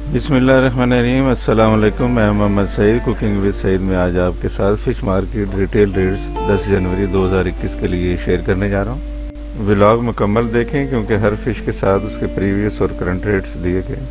बिस्मिल्लाहिर्रहमानिर्रहीम। अस्सलाम वालेकुम। मैं मोहम्मद सईद, कुकिंग विद सईद में आज आपके साथ फ़िश मार्केट रिटेल रेट्स 10 जनवरी 2021 के लिए शेयर करने जा रहा हूँ। व्लॉग मुकम्मल देखें क्योंकि हर फ़िश के साथ उसके प्रीवियस और करंट रेट्स दिए गए।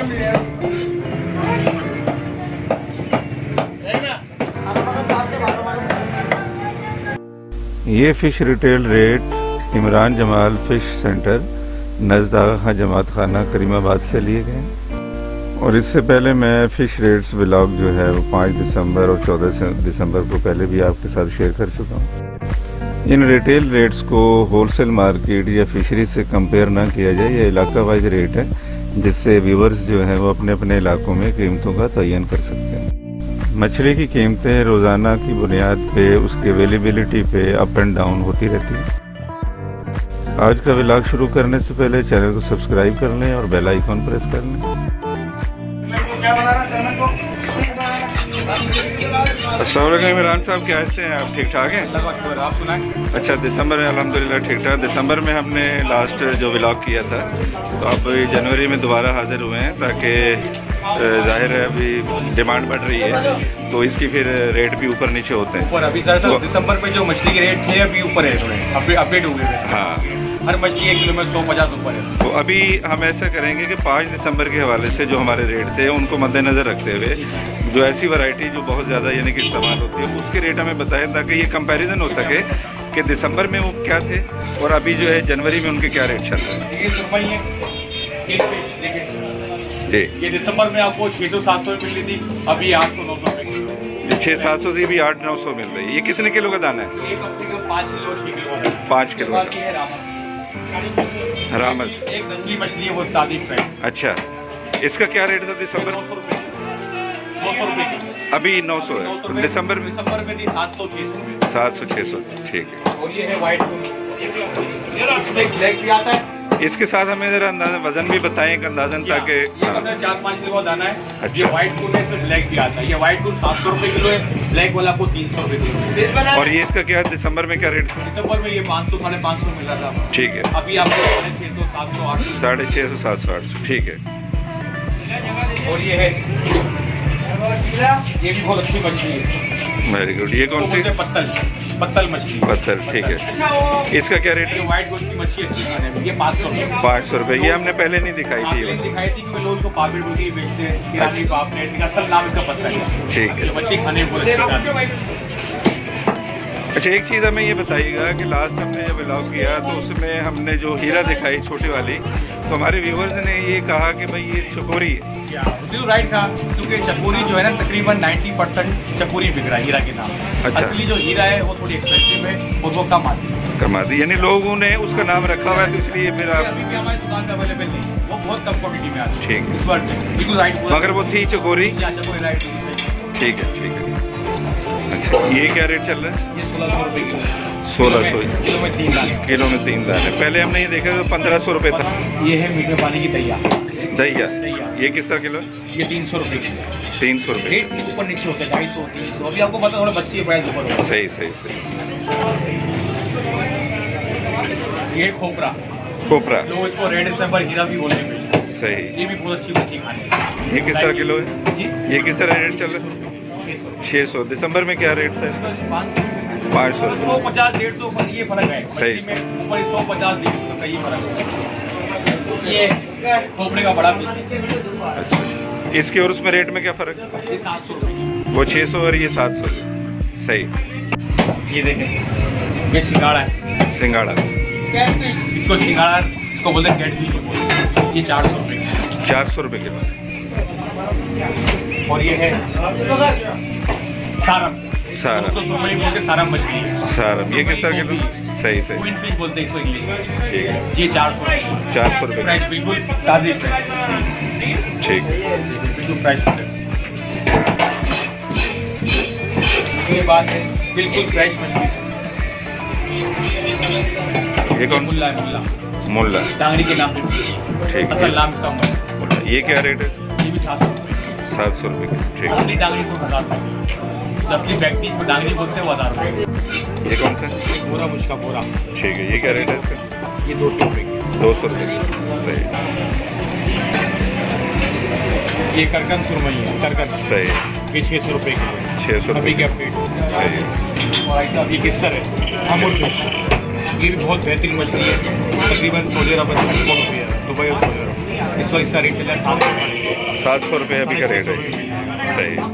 ये fish retail rate Imran Jamal fish centre नज़द आगा खां जमात खाना करीमाबाद से लिए गए और इससे पहले मैं फ़िश रेट्स व्लॉग जो है वो 5 दिसंबर और 14 दिसंबर को पहले भी आपके साथ शेयर कर चुका हूँ। इन रिटेल रेट्स को होलसेल मार्केट या फिशरी से कंपेयर ना किया जाए। ये इलाका वाइज रेट है जिससे व्यूवर्स जो है वो अपने अपने इलाकों में कीमतों का तयन कर सकते हैं। मछली की कीमतें रोज़ाना की बुनियाद पे उसकी अवेलेबिलिटी पे अप एंड डाउन होती रहती है। आज का व्लॉग शुरू करने से पहले चैनल को सब्सक्राइब कर लें और बेल आइकॉन प्रेस कर लें। अस्सलाम वालेकुम इमरान साहब, कैसे हैं आप? ठीक ठाक हैं? आप सुनाएं। अच्छा, दिसंबर में अल्हम्दुलिल्लाह ठीक ठाक। दिसंबर में हमने लास्ट जो व्लॉग किया था तो आप जनवरी में दोबारा हाजिर हुए हैं ताकि जाहिर है अभी डिमांड बढ़ रही है तो इसकी फिर रेट भी ऊपर नीचे होते हैं। अभी तो दिसंबर में जो मछली के रेट थे अभी ऊपर है, थोड़े अपडेट हुए हैं। हाँ, हर मछली 1 किलो में 150 ऊपर है। तो अभी हम ऐसा करेंगे कि 5 दिसंबर के हवाले से जो हमारे रेट थे उनको मद्देनज़र रखते हुए जो ऐसी वैरायटी जो बहुत ज़्यादा यानी कि इस्तेमाल होती है उसके रेट हमें बताएं ताकि ये कंपैरिजन हो सके कि दिसंबर में वो क्या थे और अभी जो है जनवरी में उनके क्या रेट चल रहे हैं। जी, ये दिसंबर में आपको 600-700 मिल रही थी, अभी 800-900 रुपये। 600-700 से भी 800-900 मिल रही है। ये कितने किलो का दाना है? एक हफ्ते का 5 किलो 6 किलो 5 किलो रामस। एक नस्ली मछली है वो तारीफ है। अच्छा, इसका क्या रेट था दिसंबर? 900 रुपये। अभी 900 है। दिसंबर में 700-600। ठीक है। और ये है व्हाइट इसमें लेग भी आता है। इसके साथ हमें जरा अंदाजा वजन भी बताएं एक अंदाजन ताकि ये 4-5 किलो का दाना है। अच्छा। ये व्हाइट गुड है, इसमें ब्लैक भी आता है। ये व्हाइट गुड 700 रुपये किलो है, ब्लैक वाला को 300 रुपये किलो है। और ये इसका क्या दिसंबर में क्या रेट था? दिसंबर में ये 500-550 मिल रहा था। ठीक है। अभी आपको 650-700 800 650, 700, 800। ठीक है। और ये है, ये भी बहुत अच्छी मछली है। Very good. ये कौन सी? पत्तल मछली। पत्थर। ठीक है। इसका क्या रेट ये है? व्हाइट गोल्ड की मछली अच्छी खाने में, ये 500 रुपये। 500 रुपये। ये हमने पहले नहीं दिखाई थी। आपने दिखाई थी क्योंकि लोग इसको पापड़ी बोलती बेचते हैं। ईरानी पापलेट, असल नाम इसका पत्तल है। ठीक है। मछली खाने में बहुत अच्छी है। अच्छा, एक चीज़ हमें ये बताइएगा कि लास्ट हमने जब व्लॉग किया तो उसमें हमने जो हीरा दिखाई छोटी वाली तो हमारे व्यूवर्स ने ये कहा कि भाई ये चकोरी है। बिल्कुल राइट था, क्योंकि चकोरी जो है ना तकरीबन 90% चकोरी बिक रहा है हीरा के नाम। अच्छा। असली जो हीरा है वो थोड़ी एक्सपेंसिव है और वो कम आती है। कम आती, यानी लोगों ने उसका नाम रखा हुआ है तो इसलिए फिर आप। अभी भी हमारी दुकान पे अवेलेबल नहीं, वो बहुत कम क्वांटिटी में आती है। ठीक है। इस बार बिल्कुल राइट, मगर वो थी चकोरी। चकोरी राइट। ठीक है, ठीक है। अच्छा, ये क्या रेट चल रहा है? ये 1600 रुपये किलो। 1600 किलो में 3 दाने। किलो में 3 दाने। पहले हमने ये देखा तो 1500 रुपये था। ये है मीठे पानी की दैया। दहिया। ये किस तरह किलो? ये 300 रुपये किलो। 300 रुपये। रेट ऊपर नीचे होते हैं, 250 300। अभी आपको पता थोड़ा बच्चे प्राइस ऊपर होगा। सही सही सही। ये खोपरा। खोपरा। लोग इसको रेड स्नैपर हीरा भी बोलते हैं। सही। ये भी बहुत अच्छी मच्छी खाने। ये किस तरह किलो है? जी, ये किस तरह रेट चल रहा है? 600। दिसंबर में क्या रेट था इसका? 500। 150-150 पर ये फर्क है। सही। मछली में ऊपर 150-150 का ये फर्क है। ये खोपड़े का बड़ा पीस है। अच्छा, इसके और उसमें रेट में क्या फ़र्क है? ये 700 रुपये। वो 600 और ये 700। सही। ये देखें, ये सिंगाड़ा है। सिंगाड़ा। इसको सिंगाड़ा, इसको बोलते हैं कैटफिश। ये 400 रुपये। 400 रुपये किलो। और ये है सारम। सारम। तो सुरमई बोलते हैं, सारम मछली है। सारम। ये किस तरह किलो? सही सही। क्वीन फिश बोलते हैं इसको इंग्लिश में। ठीक है। ये 400 रुपये। 400 रुपये। प्राइस बिल्कुल ताज़ी फ्रेश। ठीक है। बिल्कुल फ्रेश है। ये बात है बिल्कुल फ्रेश मछली। ये कौन? मुल्ला है, मुल्ला। मुल्ला। डांगरी के नाम पे। ठीक है। असल नाम इसका मुल्ला। ये क्या रेट है? ये भी 700 रुपये। 700 रुपये की। ठीक है। असली डांगरी को 1000 रुपये। असली व्यक्ति इसको डांगरी बोलते हैं, वो 1000 रुपये। ये कौन सा? एक बोरा मुझका बोरा। ठीक है। ये क्या रेट है इसका? ये 200 रुपये की। 200 रुपये की। सही। ये करकन सुरमई है, करकन सही, ये 600 रुपये किलो, 600 अभी रुपये। के अपडेट। ये किस्सर है, अमूल फिश, ये भी बहुत बेहतरीन मछली है, तकरीबन 100 रुपये है, दुबई और 100 रुपये। इस वक्त इसका रेट चल रहा है 700 रुपये अभी का रेट है। सही। ये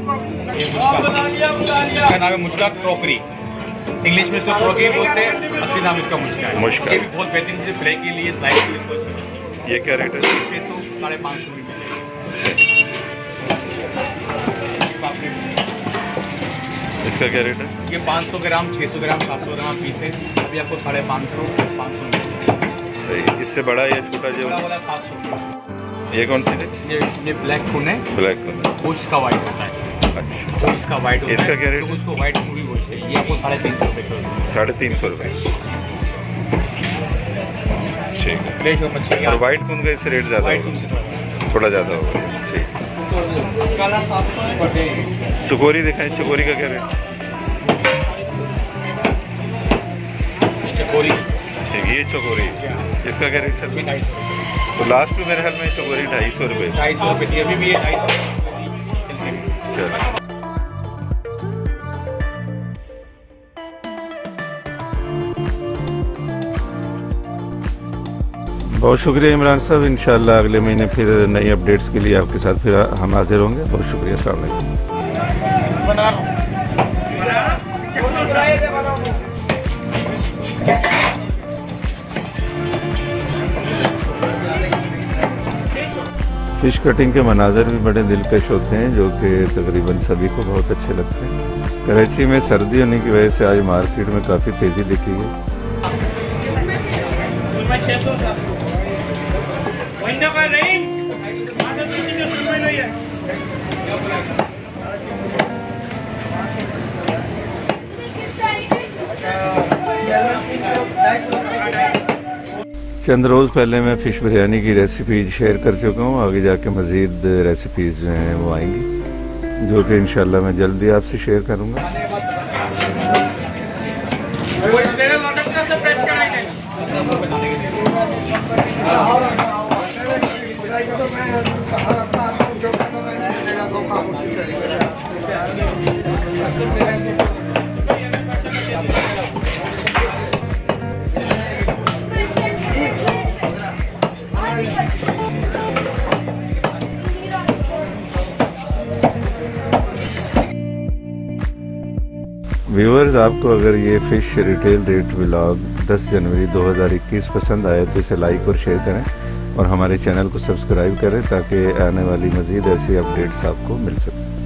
इसका नाम है मुश्का क्रॉकरी, इंग्लिश में इसको क्रॉकरी बोलते हैं, असली नाम इसका मुश्का है। मुश्का। ये भी बहुत बेहतरीन मुझे फ्राई के लिए स्लाइस के लिए बहुत अच्छा है। ये क्या रेट है? 600 550 रुपये। इसका क्या रेट है? ये 500 ग्राम, 600 ग्राम, 700 ग्राम पीस है, अभी आपको 550 500 सही। इससे बड़ा या छोटा जो बड़ा वाला 700। ये कौन सी है? ये ब्लैक खून है, ब्लैक कलर। गोश्त का वाइट होता है, अच्छा, गोश्त का वाइट होता है। इसका क्या रेट? तो उसको वाइट पूरी गोश्त है, ये आपको 350 रुपये किलो। 350 रुपये। ठीक है। फ्रेश और मच्छी और वाइट कून का इससे रेट ज़्यादा वाइट होगा? खून से थोड़ा ज़्यादा होगा। ठीक। काला 700 है। चकोरी दिखाएं, चकोरी का क्या रेट? चकोरी ठीक, ये चकोरी, इसका क्या रेट चल रहा है? 250 तो लास्ट में मेरे ख्याल में चकोरी 250 रुपये। 250 रुपये थी, अभी भी ये 250। चलो। बहुत शुक्रिया इमरान साहब, इंशाल्लाह अगले महीने फिर नई अपडेट्स के लिए आपके साथ फिर हम हाजिर होंगे। बहुत शुक्रिया, अस्सलाम वालेकुम। फ़िश कटिंग के मनाज़र भी बड़े दिलकश होते हैं, जो कि तकरीबन सभी को बहुत अच्छे लगते हैं। कराची में सर्दी होने की वजह से आज मार्केट में काफ़ी तेज़ी दिखी है। चंद रोज़ पहले मैं फ़िश बिरयानी की रेसिपी शेयर कर चुका हूँ। आगे जाके मज़ीद रेसिपीज़ जो हैं वो आएंगी, जो कि इंशाल्लाह मैं जल्दी आपसे शेयर करूँगा। व्यूअर्स, आपको अगर ये फ़िश रिटेल रेट व्लॉग 10 जनवरी 2021 पसंद आए तो इसे लाइक और शेयर करें और हमारे चैनल को सब्सक्राइब करें ताकि आने वाली मज़ीद ऐसी अपडेट्स आपको मिल सकें।